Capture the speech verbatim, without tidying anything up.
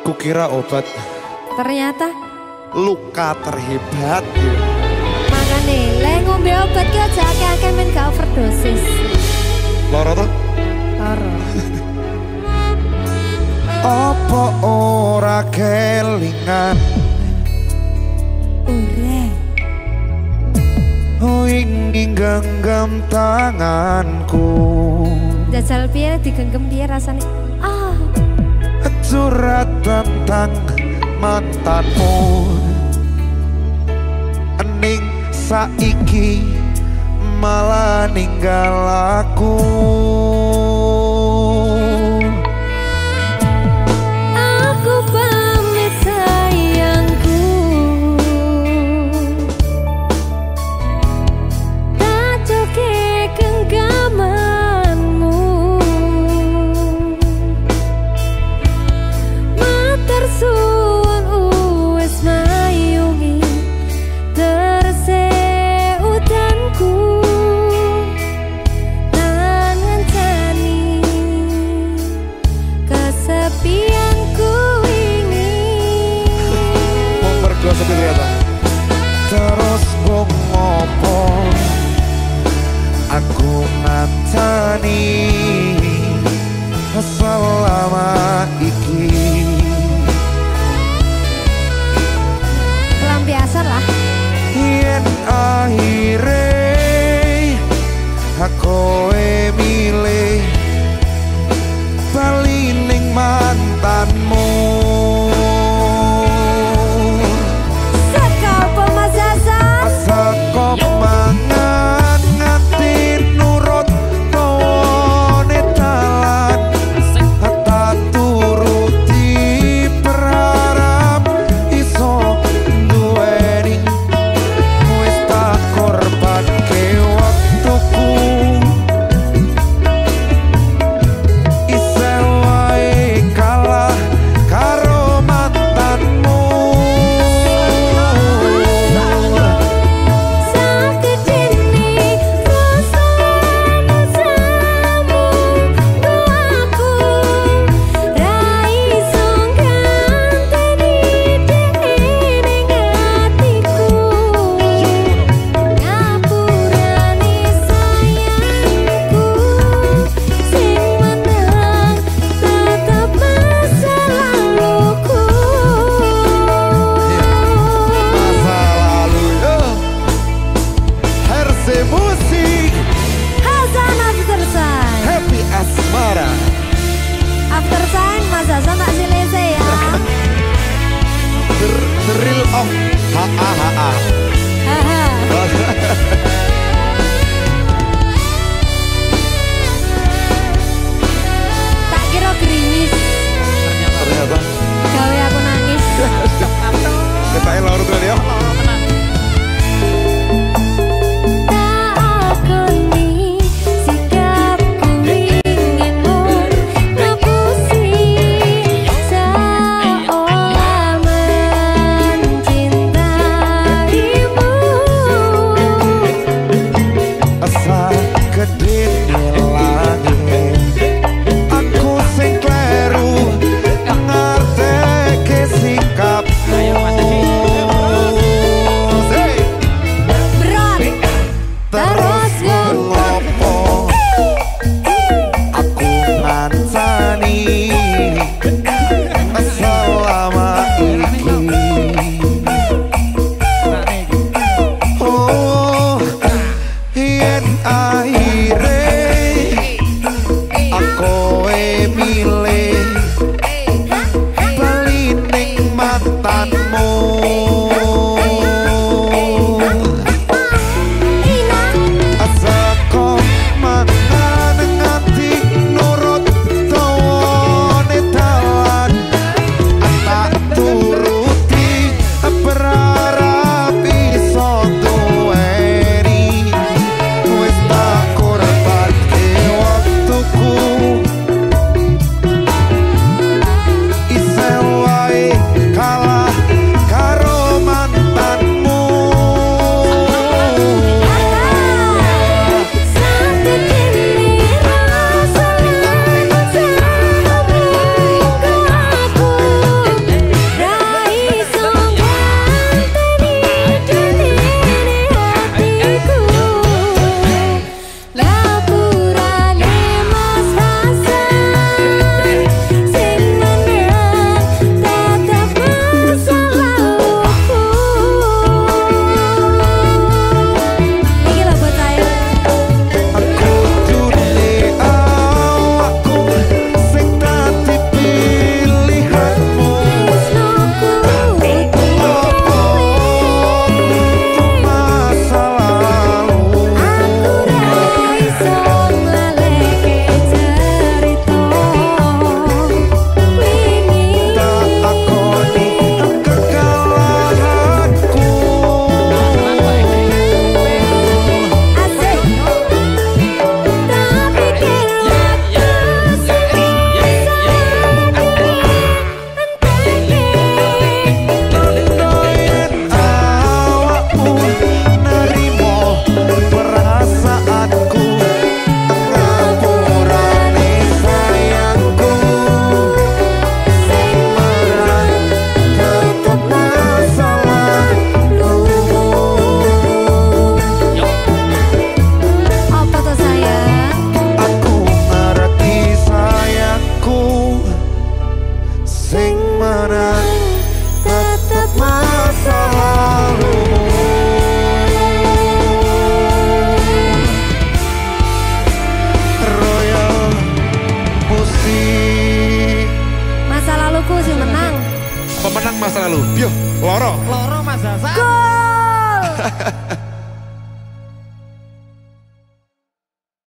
Kukira obat. Ternyata luka terhebat. Makane, le ngombe obat ki aja akeh-akeh men gak overdosis. Loro to? Loro. Apa ora kelingan? Ora. Oh ingin genggam tanganku. Jajal piye digenggam piye rasane? Ah. Curhat tentang mantanmu. Ening saiki malah ninggal aku. Aku pamit sayangku, tak joke genggamanmu, matur suwun wis mayungi terse udanku lan ngancani kesepianku ini. Memperkuat sepi ternyata. Terus kok ngopo aku ngancani selama iki. Pelampiasan lah. Yen akhire aku milih bali ning mantanmu. Saka pemasasan Saka mangan nganti nurut dawane dalan. Tak turuti berharap iso duweni. Wis tak korbanke waktuku. Isih wae kalah karo mantanmu. sakit ini rasane samu doaku ra iso nganteni ning atiku. Ngapurani sayangku, sing menang tetep masa laluku. Masa lalu yo Herse Musik Hasan After Sign. Happy Asmara. After Sign Mas Hasan tak silese ya. The, the real of ha ha ha ha. Haha. Tak kira gerimis, Ternyata gawe aku nangis. Ketanya loro tuh ya. Tak akoni sikapku inginmu nebusi seolah mencintaimu. Asa gede langit. Aku sing kleru ngerteke sikapmu. Hey! Berat terus ngomong. Ngopo aku ngancani selama iki. Oh, yen akhire aku milih bali ning mantanmu. Saka mangan nganti nurut dawane dalan. Tak turuti berharap iso duweni. Wis tak korbanke waktuku. mengenang masa lalu. Yo, loro. Loro Mas Hasan. Gol.